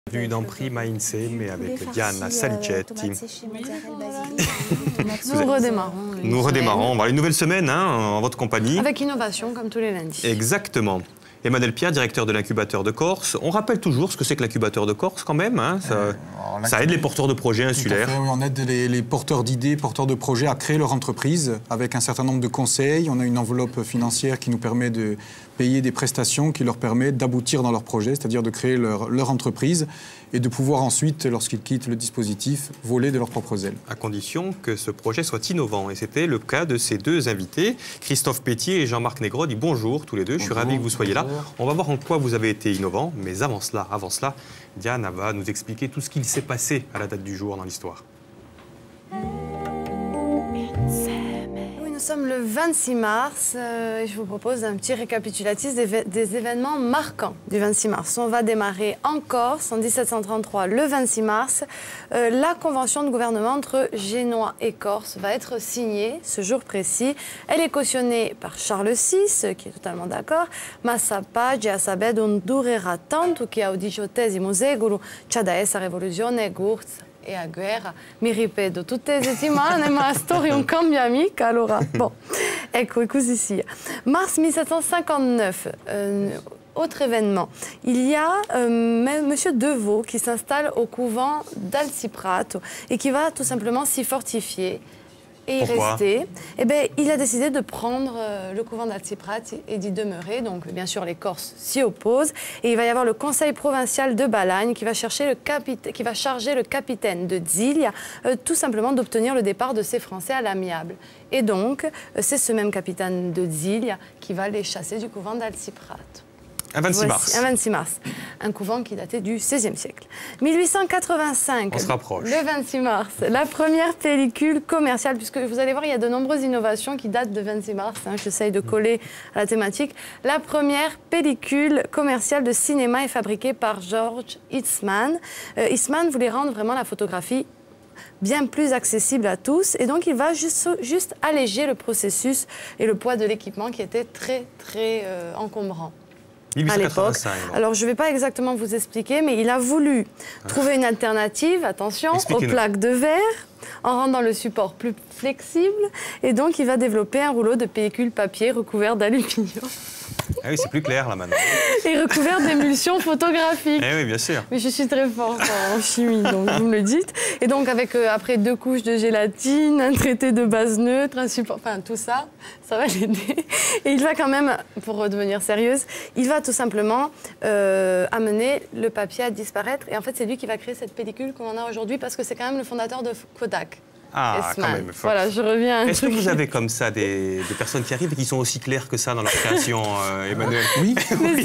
Bienvenue dans Prima Insieme avec Diana Salicetti. Nous redémarrons. Nous redémarrons. On va une nouvelle semaine en votre compagnie. Avec innovation, comme tous les lundis. Exactement. Emmanuel Pierre, directeur de l'incubateur de Corse. On rappelle toujours ce que c'est que l'incubateur de Corse quand même. Ça aide les porteurs de projets insulaires. Oui, on aide les porteurs d'idées, porteurs de projets à créer leur entreprise avec un certain nombre de conseils. On a une enveloppe financière qui nous permet de payer des prestations qui leur permettent d'aboutir dans leur projet, c'est-à-dire de créer leur entreprise et de pouvoir ensuite, lorsqu'ils quittent le dispositif, voler de leurs propres ailes. À condition que ce projet soit innovant. Et c'était le cas de ces deux invités, Christophe Pétier et Jean-Marc Negro. Bonjour tous les deux, bonjour, je suis ravi que vous soyez là. On va voir en quoi vous avez été innovants, mais avant cela, Diana va nous expliquer tout ce qu'il s'est passé à la date du jour dans l'histoire. Nous sommes le 26 mars et je vous propose un petit récapitulatif des événements marquants du 26 mars. On va démarrer en Corse en 1733, le 26 mars. La convention de gouvernement entre Génois et Corse va être signée ce jour précis. Elle est cautionnée par Charles VI, qui est totalement d'accord. Ma sa pace a saber non durerà tanto che au XVIII secolo c'è da essere rivoluzione corsa. E a guerra, mi ripeto tutte le settimane, ma la storia non cambia mica, allora. Bon, ecco, è così sia. Mars 1759, autre événement. Il y a Monsieur Deveau qui s'installe au couvent d'Alciprato et qui va tout simplement s'y fortifier et y rester. Eh bien, il a décidé de prendre le couvent d'Alciprato et d'y demeurer. Donc, bien sûr, les Corses s'y opposent. Et il va y avoir le conseil provincial de Balagne qui va charger le capitaine de Ziglia tout simplement d'obtenir le départ de ces Français à l'amiable. Et donc, c'est ce même capitaine de Ziglia qui va les chasser du couvent d'Alciprato. Un 26 mars. Un 26 mars. Un couvent qui datait du XVIe siècle. 1885. On se rapproche. Le 26 mars. La première pellicule commerciale, puisque vous allez voir, il y a de nombreuses innovations qui datent de 26 mars. J'essaye de coller à la thématique. La première pellicule commerciale de cinéma est fabriquée par George Eastman. Eastman voulait rendre vraiment la photographie bien plus accessible à tous. Et donc, il va juste alléger le processus et le poids de l'équipement qui était très, très encombrant. 1885. Alors, je ne vais pas exactement vous expliquer, mais il a voulu trouver une alternative, attention, aux plaques de verre, en rendant le support plus flexible. Et donc, il va développer un rouleau de pellicule papier recouvert d'aluminium. Ah oui, c'est plus clair là maintenant. Et recouvert d'émulsion photographique. Eh oui, bien sûr. Mais je suis très forte en chimie, donc vous me le dites. Et donc, avec après 2 couches de gélatine, un traité de base neutre, un support, enfin tout ça, ça va l'aider. Et il va quand même, pour redevenir sérieuse, il va tout simplement amener le papier à disparaître. Et en fait, c'est lui qui va créer cette pellicule qu'on a aujourd'hui parce que c'est quand même le fondateur de Kodak. Ah, quand même. Voilà, je reviens à un Est-ce que vous avez comme ça des personnes qui arrivent et qui sont aussi claires que ça dans leur création, Emmanuel? Oui.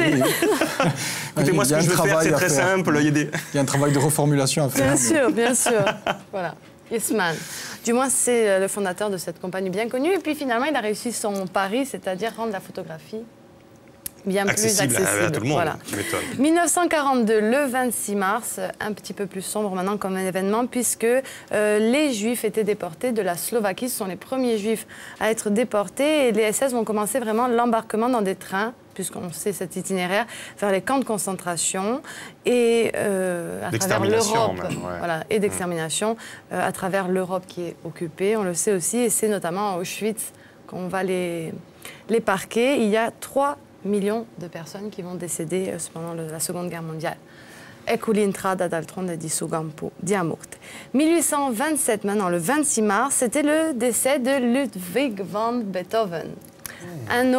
Écoutez, moi, ce que je veux faire, c'est très simple. Il y a un travail de reformulation à faire. Bien sûr, bien sûr. Voilà, Eastman. Du moins, c'est le fondateur de cette compagnie bien connue. Et puis, finalement, il a réussi son pari, c'est-à-dire rendre la photographie bien plus accessible à tout le monde, voilà. 1942, le 26 mars, un petit peu plus sombre maintenant comme un événement, puisque les Juifs étaient déportés de la Slovaquie. Ce sont les premiers Juifs à être déportés et les SS vont commencer vraiment l'embarquement dans des trains, puisqu'on sait cet itinéraire, vers les camps de concentration et à travers l'Europe, voilà, et d'extermination à travers l'Europe qui est occupée, on le sait aussi, et c'est notamment à Auschwitz qu'on va les parquer. Il y a 3 millions de personnes qui vont décéder pendant la Seconde Guerre mondiale. Ecco l'intrada dal tronde di Sugampo di Amurte. 1827, maintenant, le 26 mars, c'était le décès de Ludwig van Beethoven. Un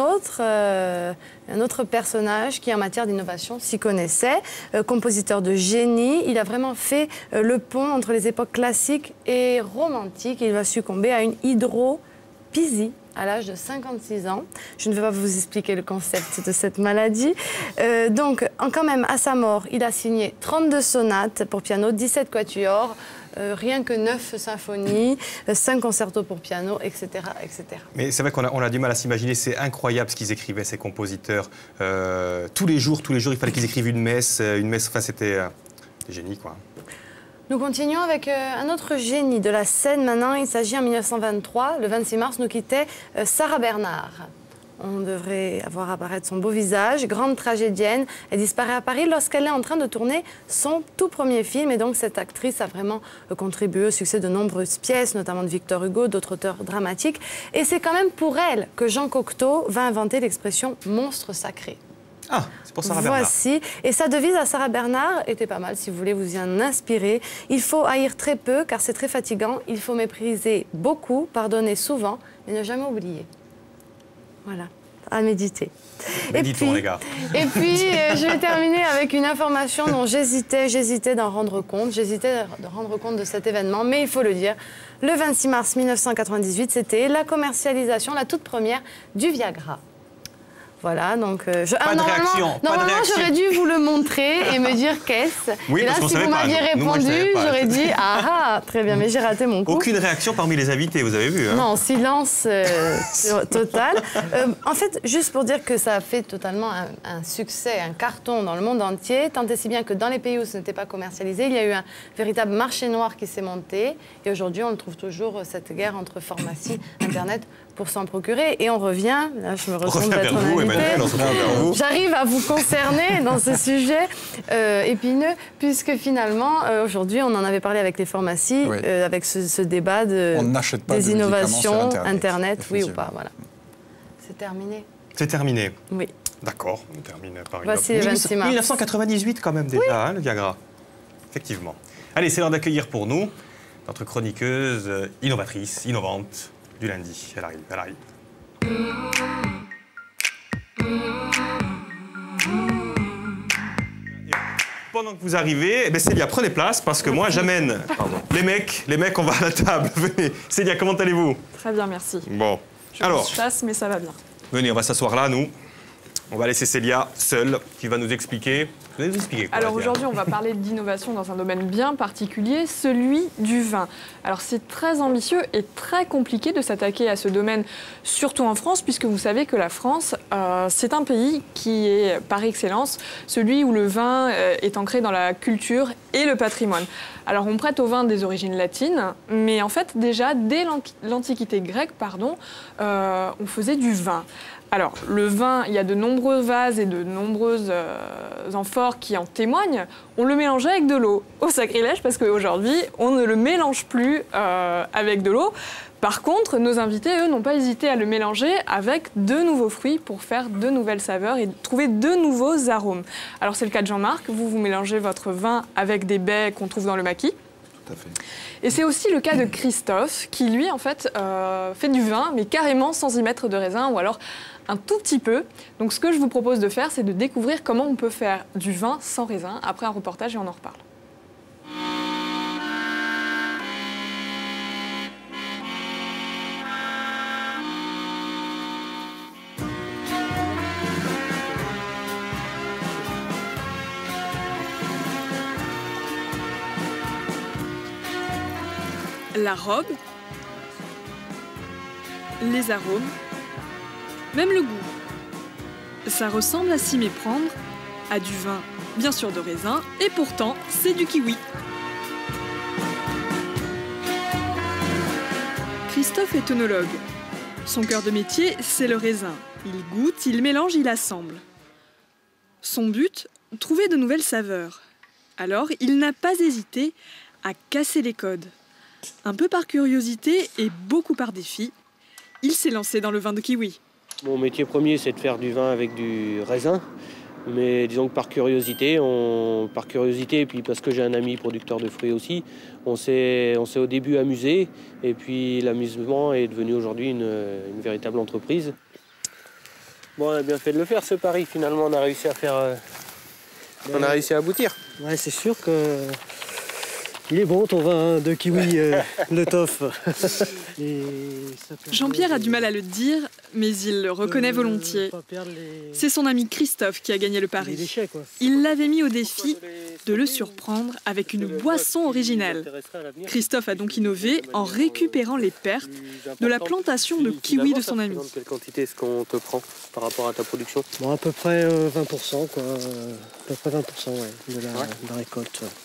autre personnage qui, en matière d'innovation, s'y connaissait, compositeur de génie. Il a vraiment fait le pont entre les époques classiques et romantiques. Il va succomber à une hydropisie à l'âge de 56 ans. Je ne vais pas vous expliquer le concept de cette maladie. Donc, quand même, à sa mort, il a signé 32 sonates pour piano, 17 quatuors, rien que 9 symphonies, 5 concertos pour piano, etc. etc. Mais c'est vrai qu'on a du mal à s'imaginer, c'est incroyable ce qu'ils écrivaient, ces compositeurs. Tous les jours, il fallait qu'ils écrivent une messe, enfin c'était génie, quoi. Nous continuons avec un autre génie de la scène maintenant. Il s'agit en 1923, le 26 mars, nous quittait Sarah Bernhardt. on devrait voir apparaître son beau visage. Grande tragédienne, elle disparaît à Paris lorsqu'elle est en train de tourner son tout premier film. Et donc cette actrice a vraiment contribué au succès de nombreuses pièces, notamment de Victor Hugo, d'autres auteurs dramatiques. Et c'est quand même pour elle que Jean Cocteau va inventer l'expression « monstre sacré ». Ah, c'est pour Sarah Bernard. Voici. Et sa devise à Sarah Bernard était pas mal, si vous voulez vous y en inspirer. Il faut haïr très peu, car c'est très fatigant. Il faut mépriser beaucoup, pardonner souvent, et ne jamais oublier. Voilà, à méditer. Méditons, les gars. Et puis, je vais terminer avec une information dont j'hésitais d'en rendre compte. J'hésitais de rendre compte de cet événement, mais il faut le dire. Le 26 mars 1998, c'était la commercialisation, la toute première, du Viagra. Voilà, donc... Pas de réaction. Normalement, j'aurais dû vous le montrer et me dire qu'est-ce. Oui, et là, si vous m'aviez répondu, j'aurais dit « Ah, très bien, mais j'ai raté mon coup ». Aucune réaction parmi les invités, vous avez vu, hein? Non, silence total. En fait, juste pour dire que ça a fait totalement un succès, un carton dans le monde entier, tant et si bien que dans les pays où ce n'était pas commercialisé, il y a eu un véritable marché noir qui s'est monté. Et aujourd'hui, on le trouve toujours, cette guerre entre pharmacie, Internet, pour s'en procurer. Et on revient, là je me ressens d'être un invité. J'arrive à vous concerner dans ce sujet épineux, puisque finalement, aujourd'hui, on en avait parlé avec les pharmacies, oui. Avec ce débat des innovations, Internet, oui ou pas, voilà. C'est terminé. C'est terminé. Oui. D'accord, on termine par Voici le 26 mars. 1998 quand même déjà, oui. Hein, le Viagra. Effectivement. Allez, c'est l'heure d'accueillir pour nous notre chroniqueuse innovatrice, innovante du lundi. Elle arrive, elle arrive. Pendant que vous arrivez, eh Célia, prenez place parce que moi j'amène les mecs, on va à la table. Venez. Célia, comment allez-vous? Très bien, merci. Bon. Je chasse, mais ça va bien. Venez, on va s'asseoir là, nous. On va laisser Célia seule, qui va nous expliquer. Vous allez nous expliquer quoi? Alors aujourd'hui, on va parler d'innovation dans un domaine bien particulier, celui du vin. Alors c'est très ambitieux et très compliqué de s'attaquer à ce domaine, surtout en France, puisque vous savez que la France, c'est un pays qui est par excellence celui où le vin est ancré dans la culture et le patrimoine. Alors on prête au vin des origines latines, mais en fait déjà dès l'Antiquité grecque, on faisait du vin. Alors, le vin, il y a de nombreux vases et de nombreuses amphores qui en témoignent. On le mélangeait avec de l'eau. Au sacrilège, parce qu'aujourd'hui, on ne le mélange plus avec de l'eau. Par contre, nos invités, eux, n'ont pas hésité à le mélanger avec de nouveaux fruits pour faire de nouvelles saveurs et trouver de nouveaux arômes. Alors, c'est le cas de Jean-Marc. Vous mélangez votre vin avec des baies qu'on trouve dans le maquis. Tout à fait. Et c'est aussi le cas de Christophe, qui lui, en fait, fait du vin, mais carrément sans y mettre de raisin, ou alors un tout petit peu. Donc ce que je vous propose de faire, c'est de découvrir comment on peut faire du vin sans raisin après un reportage et on en reparle. La robe, les arômes, même le goût. Ça ressemble à s'y méprendre, à du vin, bien sûr de raisin, et pourtant, c'est du kiwi. Christophe est œnologue. Son cœur de métier, c'est le raisin. Il goûte, il mélange, il assemble. Son but, trouver de nouvelles saveurs. Alors, il n'a pas hésité à casser les codes. Un peu par curiosité et beaucoup par défi, il s'est lancé dans le vin de kiwi. Mon métier premier, c'est de faire du vin avec du raisin. Mais disons que par curiosité et puis parce que j'ai un ami producteur de fruits aussi, on s'est au début amusé. Et puis l'amusement est devenu aujourd'hui une véritable entreprise. Bon, on a bien fait de le faire, ce pari. Finalement, on a réussi à faire... on a réussi à aboutir. Ouais, c'est sûr que... Il est bon ton vin de kiwi, le tof. Jean-Pierre a du mal à le dire, mais il le reconnaît volontiers. C'est son ami Christophe qui a gagné le pari. Il l'avait mis au défi de le surprendre avec une boisson originale. Christophe a donc innové en récupérant les pertes de la plantation de kiwi de son ami. Quelle quantité est-ce qu'on te prend par rapport à ta production? Bon, à peu près 20%, quoi. À peu près 20%, ouais, de la récolte.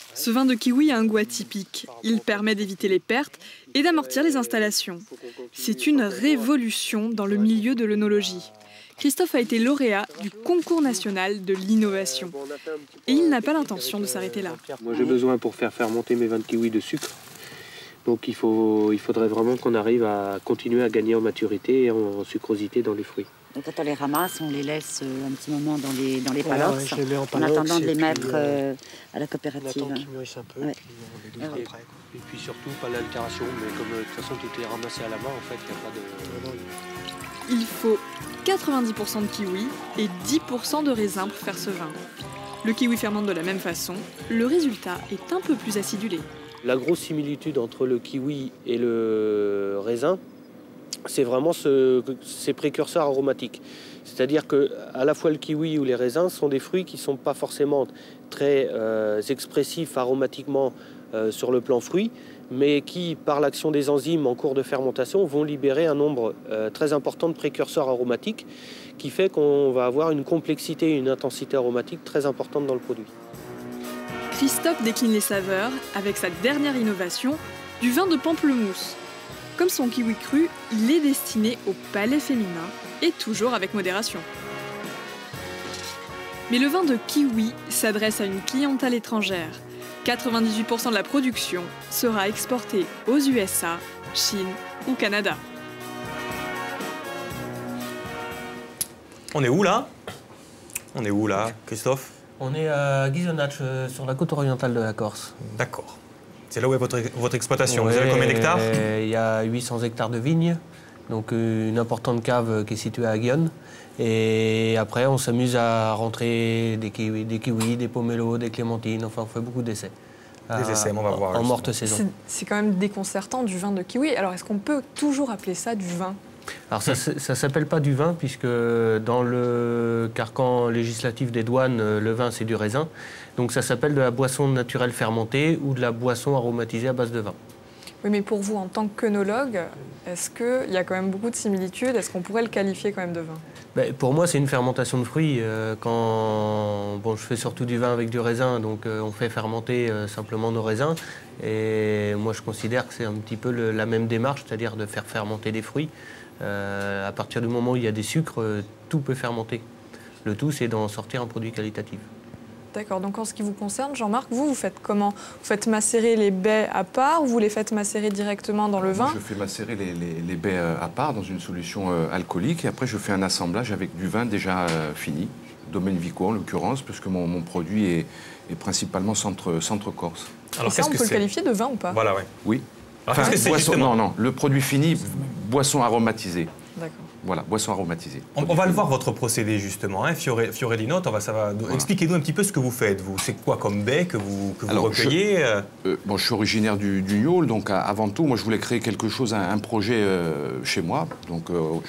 Ce vin de kiwi a un goût atypique. Il permet d'éviter les pertes et d'amortir les installations. C'est une révolution dans le milieu de l'œnologie. Christophe a été lauréat du concours national de l'innovation. Et il n'a pas l'intention de s'arrêter là. Moi, j'ai besoin pour faire fermenter mes vins de kiwi de sucre. Donc il faudrait vraiment qu'on arrive à continuer à gagner en maturité et en sucrosité dans les fruits. Donc quand on les ramasse, on les laisse un petit moment dans les palox, je les mets en en palox, attendant de les et puis, mettre à la On coopérative. attend qu'ils mûrissent un peu, Ouais. puis on les livre après. Et puis surtout, pas l'altération, mais comme de toute façon tout est ramassé à la main, en fait, il n'y a pas de... Il faut 90% de kiwi et 10% de raisin pour faire ce vin. Le kiwi fermente de la même façon, le résultat est un peu plus acidulé. La grosse similitude entre le kiwi et le raisin, c'est vraiment ces précurseurs aromatiques. C'est-à-dire qu'à la fois le kiwi ou les raisins sont des fruits qui ne sont pas forcément très expressifs aromatiquement sur le plan fruit, mais qui, par l'action des enzymes en cours de fermentation, vont libérer un nombre très important de précurseurs aromatiques, qui fait qu'on va avoir une complexité et une intensité aromatique très importante dans le produit. Christophe décline les saveurs avec sa dernière innovation, du vin de pamplemousse. Comme son kiwi cru, il est destiné au palais féminin et toujours avec modération. Mais le vin de kiwi s'adresse à une clientèle étrangère. 98% de la production sera exportée aux USA, Chine ou Canada. On est où là? On est où là, Christophe? On est à Ghisonaccia, sur la côte orientale de la Corse. D'accord. C'est là où est votre exploitation. Ouais, vous avez combien d'hectares? Il y a 800 hectares de vignes, donc une importante cave qui est située à Gionne. Et après, on s'amuse à rentrer des kiwis, des pomelos, des clémentines, enfin on fait beaucoup d'essais. Des essais, on va voir. En morte saison. C'est quand même déconcertant du vin de kiwi. Alors est-ce qu'on peut toujours appeler ça du vin? Alors ça ne s'appelle pas du vin, puisque dans le carcan législatif des douanes, le vin c'est du raisin. Donc ça s'appelle de la boisson naturelle fermentée ou de la boisson aromatisée à base de vin. Oui, mais pour vous, en tant qu'œnologue, est-ce qu'il y a quand même beaucoup de similitudes? Est-ce qu'on pourrait le qualifier quand même de vin? Pour moi, c'est une fermentation de fruits. Je fais surtout du vin avec du raisin, donc on fait fermenter simplement nos raisins. Et moi, je considère que c'est un petit peu la même démarche, c'est-à-dire de faire fermenter des fruits. À partir du moment où il y a des sucres, tout peut fermenter. Le tout, c'est d'en sortir un produit qualitatif. D'accord, donc en ce qui vous concerne, Jean-Marc, vous faites comment? Vous faites macérer les baies à part ou vous les faites macérer directement dans le vin? Moi, je fais macérer les baies à part dans une solution alcoolique et après je fais un assemblage avec du vin déjà fini, Domaine Vico en l'occurrence, puisque mon produit est principalement centre-Corse. Et ça, on peut le qualifier de vin ou pas? Voilà, ouais. Oui. Alors, qu'est-ce que c'est justement? Non, le produit fini, boisson aromatisée. D'accord. Voilà, boisson aromatisée. On va le voir, votre procédé, justement. Hein, Fiorellino, voilà. Expliquez-nous un petit peu ce que vous faites. C'est quoi comme baie que vous recueillez? Je suis originaire du Niol, donc avant tout, moi, je voulais créer quelque chose, un projet chez moi. Donc,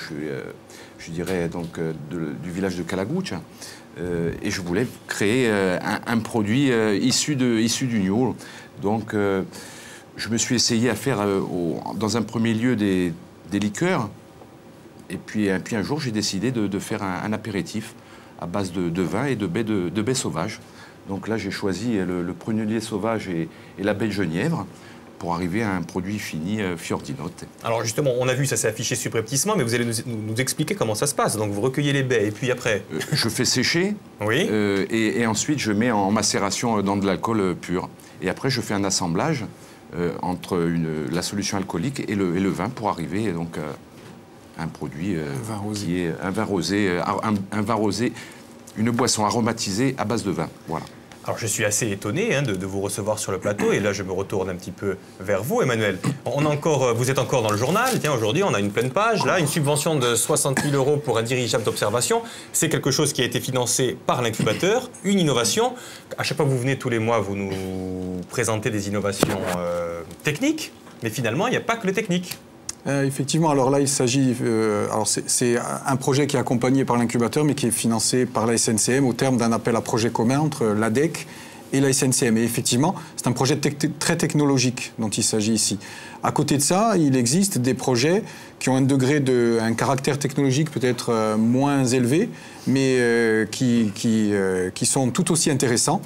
je dirais donc, du village de Calaguccia. Et je voulais créer un produit issu du Niol. Donc, je me suis essayé à faire, dans un premier lieu, des liqueurs. Et puis un jour, j'ai décidé de faire un apéritif à base de vin et de baies sauvages. Donc là, j'ai choisi le prunellier sauvage et la baie de genièvre pour arriver à un produit fini Fior di Notte. Alors justement, on a vu, ça s'est affiché subrepticement, mais vous allez nous expliquer comment ça se passe. Donc vous recueillez les baies et puis après... Je fais sécher oui. Et ensuite je mets en macération dans de l'alcool pur. Et après, je fais un assemblage entre la solution alcoolique et le vin pour arriver donc un produit qui est un vin rosé, une boisson aromatisée à base de vin. Voilà. Alors je suis assez étonné de vous recevoir sur le plateau et là je me retourne un petit peu vers vous, Emmanuel. Vous êtes encore dans le journal. Tiens, aujourd'hui on a une pleine page, là, une subvention de 60 000 € pour un dirigeable d'observation. C'est quelque chose qui a été financé par l'incubateur, une innovation. À chaque fois que vous venez tous les mois, vous nous présentez des innovations techniques, mais finalement il n'y a pas que les techniques. Effectivement, alors là, il s'agit... c'est un projet qui est accompagné par l'incubateur, mais qui est financé par la SNCM au terme d'un appel à projet commun entre l'ADEC et la SNCM. Et effectivement, c'est un projet très technologique dont il s'agit ici. À côté de ça, il existe des projets qui ont un caractère technologique peut-être moins élevé, mais qui sont tout aussi intéressants.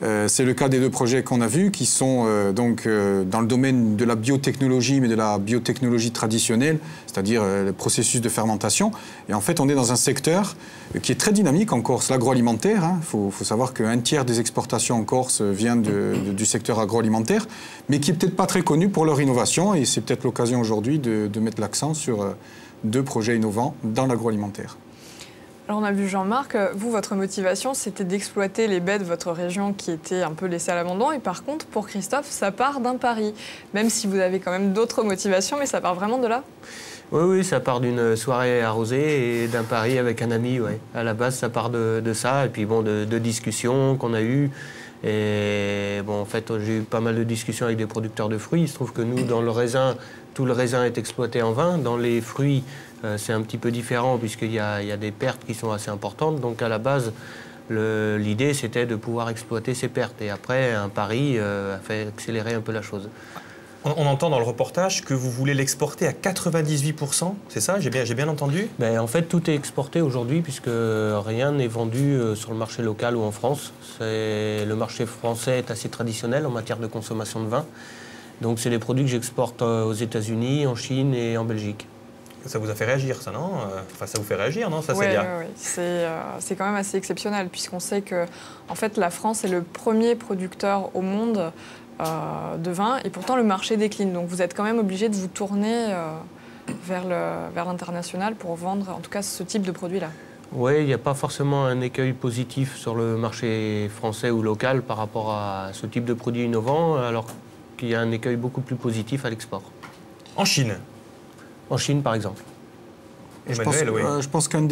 C'est le cas des deux projets qu'on a vus, qui sont dans le domaine de la biotechnologie, mais de la biotechnologie traditionnelle, c'est-à-dire le processus de fermentation. Et en fait, on est dans un secteur qui est très dynamique en Corse, l'agroalimentaire. Il faut savoir qu'un tiers des exportations en Corse vient du secteur agroalimentaire, mais qui n'est peut-être pas très connu pour leur innovation. Et c'est peut-être l'occasion aujourd'hui de mettre l'accent sur deux projets innovants dans l'agroalimentaire. Alors on a vu Jean-Marc, vous, votre motivation, c'était d'exploiter les baies de votre région qui étaient un peu laissées à l'abandon. Et par contre, pour Christophe, ça part d'un pari. Même si vous avez quand même d'autres motivations, mais ça part vraiment de là? Oui, ça part d'une soirée arrosée et d'un pari avec un ami. Ouais. À la base, ça part de ça. Et puis bon, de discussions qu'on a eues. Et bon, en fait, j'ai eu pas mal de discussions avec des producteurs de fruits. Il se trouve que nous, dans le raisin, tout le raisin est exploité en vin. Dans les fruits, c'est un petit peu différent puisqu'il y a des pertes qui sont assez importantes. Donc à la base, l'idée c'était de pouvoir exploiter ces pertes. Et après, un pari a fait accélérer un peu la chose. On entend dans le reportage que vous voulez l'exporter à 98%, c'est ça? J'ai bien entendu? Ben, en fait, tout est exporté aujourd'hui puisque rien n'est vendu sur le marché local ou en France. Le marché français est assez traditionnel en matière de consommation de vin. Donc c'est des produits que j'exporte aux États-Unis, en Chine et en Belgique. Ça vous a fait réagir, ça, non? Enfin, ça vous fait réagir, non? Ça, ouais, c'est bien. Oui, c'est quand même assez exceptionnel, puisqu'on sait que en fait, la France est le premier producteur au monde de vin, et pourtant le marché décline. Donc vous êtes quand même obligé de vous tourner vers l'international pour vendre, en tout cas, ce type de produit-là. Oui, il n'y a pas forcément un écueil positif sur le marché français ou local par rapport à ce type de produit innovant, alors qu'il y a un écueil beaucoup plus positif à l'export. En Chine? En Chine, par exemple. Je pense qu'une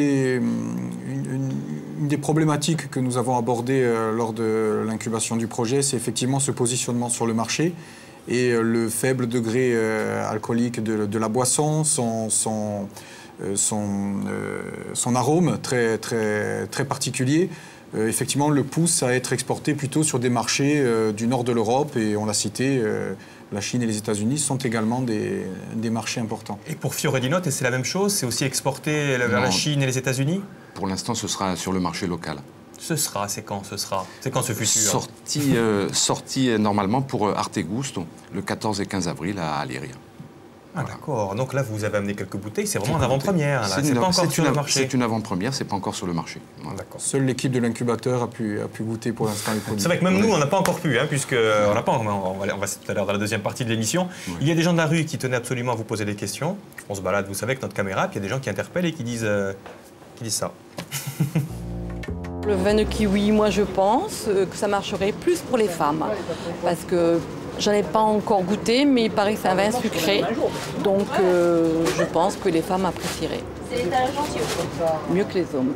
des problématiques que nous avons abordées lors de l'incubation du projet, c'est effectivement ce positionnement sur le marché et le faible degré alcoolique de la boisson, son arôme très, très, très particulier. Effectivement, le pousse à être exporté plutôt sur des marchés du nord de l'Europe, et on l'a cité, la Chine et les États-Unis sont également des marchés importants. Et pour Fior & di Notte, c'est la même chose? C'est aussi exporté vers la Chine et les États-Unis? Pour l'instant, ce sera sur le marché local. C'est quand ce futur? Sorti normalement pour Arte Gusto, le 14 et 15 avril à Aléria. Ah, voilà. D'accord. Donc là, vous avez amené quelques bouteilles. C'est vraiment une avant-première. C'est pas encore sur le marché. C'est une avant-première, c'est pas encore sur le marché. Voilà. Seule l'équipe de l'incubateur a pu goûter pour l'instant les produits. C'est vrai que même nous, on n'a pas encore pu, puisque on n'a pas. On va tout à l'heure dans la deuxième partie de l'émission. Ouais. Il y a des gens de la rue qui tenaient absolument à vous poser des questions. On se balade, vous savez, avec notre caméra. Puis il y a des gens qui interpellent et qui disent ça. Le vin de kiwi, moi, je pense que ça marcherait plus pour les femmes, parce que j'en ai pas encore goûté, mais il paraît que c'est un vin sucré, donc je pense que les femmes apprécieraient. Mieux que les hommes.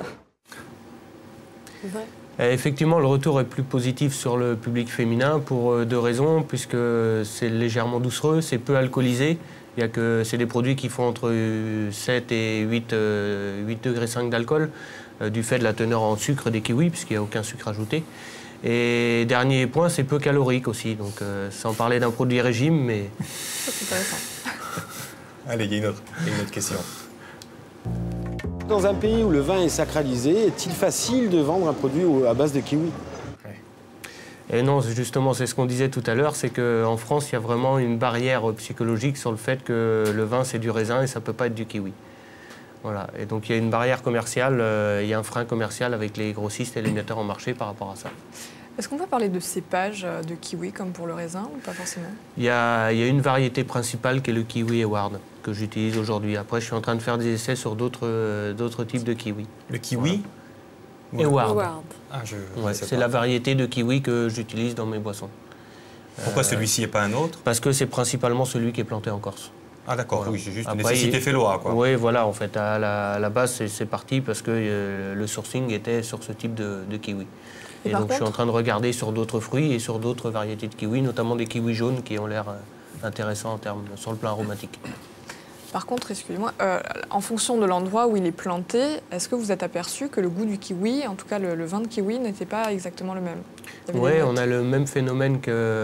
Effectivement, le retour est plus positif sur le public féminin pour deux raisons, puisque c'est légèrement doucereux, c'est peu alcoolisé. C'est des produits qui font entre 7 et 8 degrés 5 d'alcool, du fait de la teneur en sucre des kiwis, puisqu'il n'y a aucun sucre ajouté. Et dernier point, c'est peu calorique aussi, donc sans parler d'un produit régime, mais... C'est intéressant. Allez, il y a une autre question. Dans un pays où le vin est sacralisé, est-il facile de vendre un produit à base de kiwi? Et non, justement, c'est ce qu'on disait tout à l'heure, c'est qu'en France, il y a vraiment une barrière psychologique sur le fait que le vin, c'est du raisin et ça ne peut pas être du kiwi. Voilà. Et donc, il y a une barrière commerciale, il y a un frein commercial avec les grossistes et les metteurs en marché par rapport à ça. Est-ce qu'on peut parler de cépage de kiwi comme pour le raisin ou pas forcément? Il y a une variété principale qui est le kiwi Eward que j'utilise aujourd'hui. Après, je suis en train de faire des essais sur d'autres types de kiwi. Le kiwi Eward. Ah, c'est la variété de kiwi que j'utilise dans mes boissons. Pourquoi celui-ci et pas un autre? Parce que c'est principalement celui qui est planté en Corse. Ah d'accord, voilà. Oui, c'est juste une nécessité fait loi, quoi. Oui, voilà, en fait, à la base, c'est parti parce que le sourcing était sur ce type de kiwi. Et donc, je suis en train de regarder sur d'autres fruits et sur d'autres variétés de kiwi, notamment des kiwis jaunes qui ont l'air intéressants sur le plan aromatique. Par contre, excusez-moi, en fonction de l'endroit où il est planté, est-ce que vous êtes aperçu que le goût du kiwi, en tout cas le vin de kiwi, n'était pas exactement le même? Oui, on a le même phénomène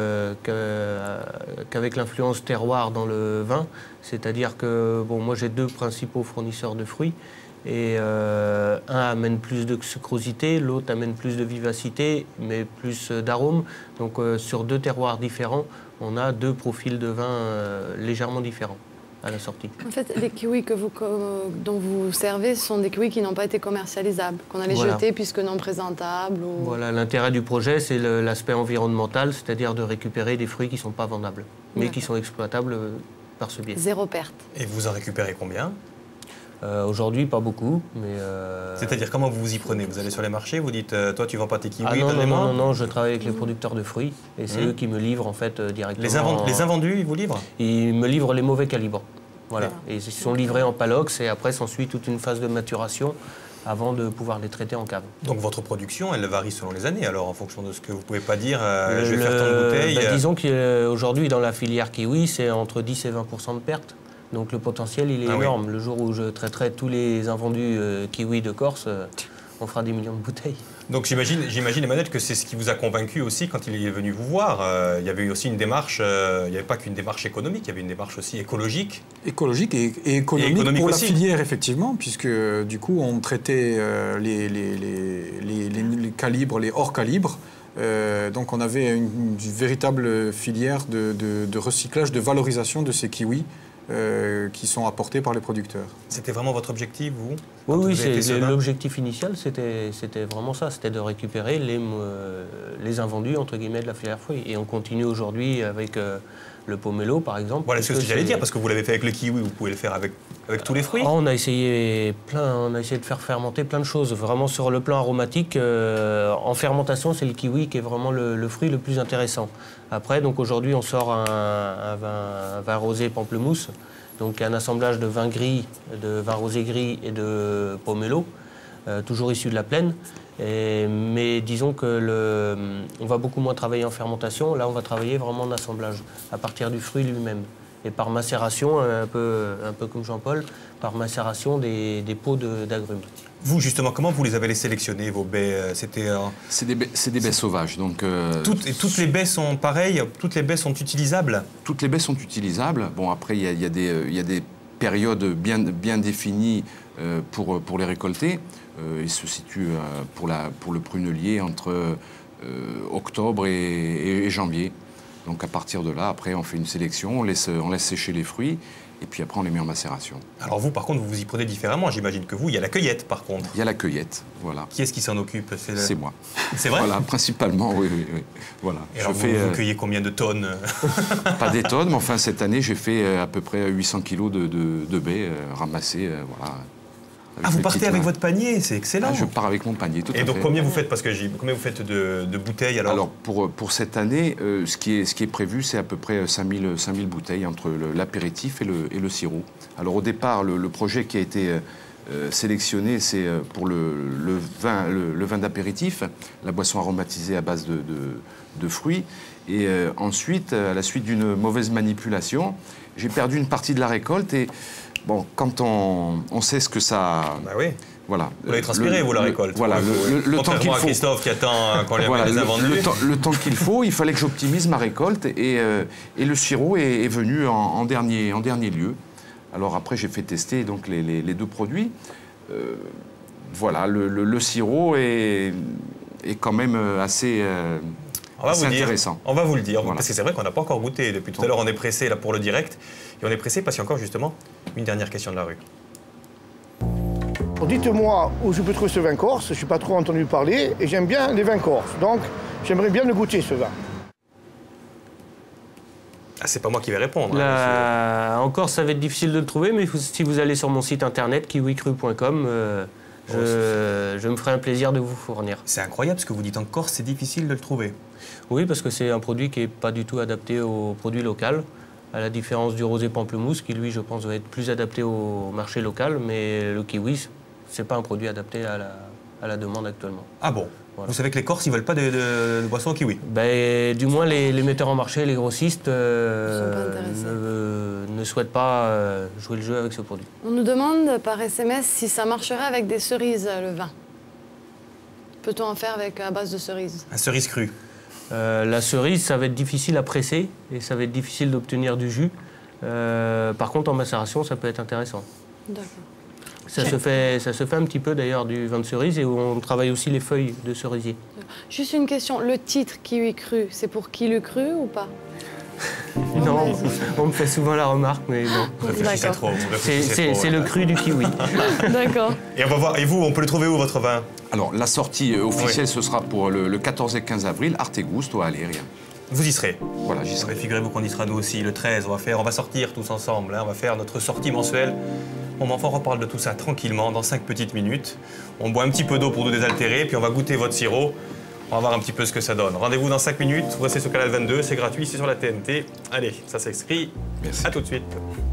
qu'avec l'influence terroir dans le vin. C'est-à-dire que, bon, moi j'ai deux principaux fournisseurs de fruits. Et un amène plus de sucrosité, l'autre amène plus de vivacité, mais plus d'arôme. Donc sur 2 terroirs différents, on a 2 profils de vin légèrement différents à la sortie. En fait, les kiwis dont vous servez sont des kiwis qui n'ont pas été commercialisables, qu'on allait jeter puisque non présentables. Ou... Voilà, l'intérêt du projet, c'est l'aspect environnemental, c'est-à-dire de récupérer des fruits qui ne sont pas vendables, mais qui sont exploitables par ce biais. 0 perte. Et vous en récupérez combien? Aujourd'hui, pas beaucoup, mais... C'est-à-dire, comment vous vous y prenez? Vous allez sur les marchés, vous dites, toi, tu vends pas tes kiwis, non, je travaille avec les producteurs de fruits, et c'est eux qui me livrent, en fait, directement... Les invendus, ils vous livrent? Ils me livrent les mauvais calibres, voilà. Et ils sont livrés en palox, et après, s'ensuit toute une phase de maturation avant de pouvoir les traiter en cave. Donc, votre production, elle varie selon les années, alors, en fonction de ce que vous pouvez pas dire, je vais faire tant de bouteilles... disons qu'aujourd'hui, dans la filière kiwi, c'est entre 10 et 20% de perte. Donc le potentiel, il est énorme. Oui. Le jour où je traiterai tous les invendus kiwis de Corse, on fera des millions de bouteilles. Donc j'imagine, Emmanuel, que c'est ce qui vous a convaincu aussi quand il est venu vous voir. Il y avait aussi une démarche, il n'y avait pas qu'une démarche économique, il y avait une démarche aussi écologique. Écologique et économique pour aussi. La filière, effectivement, puisque du coup, on traitait les calibres, les hors calibres. Donc on avait une véritable filière de recyclage, de valorisation de ces kiwis. Qui sont apportés par les producteurs. C'était vraiment votre objectif, vous? Oui, l'objectif initial, c'était vraiment ça, c'était de récupérer les invendus, entre guillemets, de la filière fruits. Et on continue aujourd'hui avec le pomelo, par exemple. Voilà, c'est ce que j'allais dire, parce que vous l'avez fait avec le kiwi, vous pouvez le faire avec tous les fruits. On a essayé de faire fermenter plein de choses. Vraiment, sur le plan aromatique, en fermentation, c'est le kiwi qui est vraiment le fruit le plus intéressant. Après, donc aujourd'hui, on sort un vin rosé pamplemousse, donc un assemblage de vin gris, de vin rosé gris et de pomelo, toujours issu de la plaine. Mais disons que on va beaucoup moins travailler en fermentation. Là, on va travailler vraiment en assemblage, à partir du fruit lui-même. Et par macération, un peu comme Jean-Paul, par macération des pots d'agrumes. Vous, justement, comment vous les avez sélectionnés, vos baies? C'est des baies sauvages. Donc, toutes les baies sont pareilles? Toutes les baies sont utilisables? Toutes les baies sont utilisables. Bon, après, il y a des périodes bien définies pour les récolter. Il se situe pour le prunelier entre octobre et janvier. Donc à partir de là, après, on fait une sélection, on laisse sécher les fruits, et puis après, on les met en macération. Alors vous, par contre, vous vous y prenez différemment. J'imagine que vous, il y a la cueillette, par contre. Il y a la cueillette, voilà. Qui est-ce qui s'en occupe? C'est moi. C'est vrai? Voilà, principalement, oui. Voilà. Et alors vous cueillez combien de tonnes? Pas des tonnes, mais enfin, cette année, j'ai fait à peu près 800 kilos de baies ramassées, voilà. Vous partez avec votre panier, c'est excellent. Je pars avec mon panier, tout à fait. Et donc combien vous faites, combien vous faites de bouteilles alors? Alors pour cette année, ce qui est prévu, c'est à peu près 5000 bouteilles entre l'apéritif et le sirop. Alors au départ, le projet qui a été sélectionné, c'est pour le vin d'apéritif, la boisson aromatisée à base de fruits. Et ensuite, à la suite d'une mauvaise manipulation, j'ai perdu une partie de la récolte et bon, quand on sait ce que ça... Bah oui. Voilà. Vous l'avez transpiré, vous, la récolte. Voilà. Le temps qu'il faut. Christophe qui attend quand les invendus. Le temps qu'il faut, il fallait que j'optimise ma récolte et le sirop est venu en dernier lieu. Alors après, j'ai fait tester donc, les 2 produits. Voilà, le sirop est quand même assez... intéressant. On va vous le dire, voilà. Parce que c'est vrai qu'on n'a pas encore goûté. Depuis tout à l'heure, on est pressé là, pour le direct. Et on est pressé parce qu'il y a encore justement une dernière question de la rue. Dites-moi où je peux trouver ce vin corse. Je ne suis pas trop entendu parler et j'aime bien les vins corses. Donc, j'aimerais bien le goûter, ce vin. Ah, c'est pas moi qui vais répondre. En Corse, ça va être difficile de le trouver, mais si vous allez sur mon site internet, kiwicru.com, je me ferai un plaisir de vous fournir. C'est incroyable ce que vous dites, en Corse, c'est difficile de le trouver. Oui, parce que c'est un produit qui n'est pas du tout adapté au produit local, à la différence du rosé pamplemousse, qui lui, je pense, va être plus adapté au marché local, mais le kiwi, c'est pas un produit adapté à la demande actuellement. Ah bon? Voilà. Vous savez que les Corses, ils veulent pas de boisson au kiwi? Ben, du moins, les metteurs en marché, les grossistes, ne souhaitent pas jouer le jeu avec ce produit. On nous demande par SMS si ça marcherait avec des cerises, le vin. Peut-on en faire à base de cerises? Un cerise crue. La cerise, ça va être difficile à presser et ça va être difficile d'obtenir du jus. Par contre, en macération, ça peut être intéressant. D'accord. Ça se fait un petit peu d'ailleurs du vin de cerise et on travaille aussi les feuilles de cerisier. Juste une question, le titre Kiwi Cru, c'est pour qui le cru ou pas? Non, on me fait souvent la remarque, mais non. Réfléchissez trop. C'est le cru du kiwi. D'accord. Et on va voir, et vous, on peut le trouver où votre vin? Alors la sortie officielle, ce sera pour le 14 et 15 avril, Artegusto à Aléria. Vous y serez? Voilà, j'y serai. Figurez-vous qu'on y sera nous aussi, le 13. On va sortir tous ensemble, hein, on va faire notre sortie mensuelle. Bon, mais enfin, on reparle de tout ça tranquillement, dans 5 petites minutes. On boit un petit peu d'eau pour nous désaltérer, puis on va goûter votre sirop. On va voir un petit peu ce que ça donne. Rendez-vous dans 5 minutes, vous restez sur Canal 22, c'est gratuit, c'est sur la TNT. Allez, ça s'écrit. Merci. À tout de suite.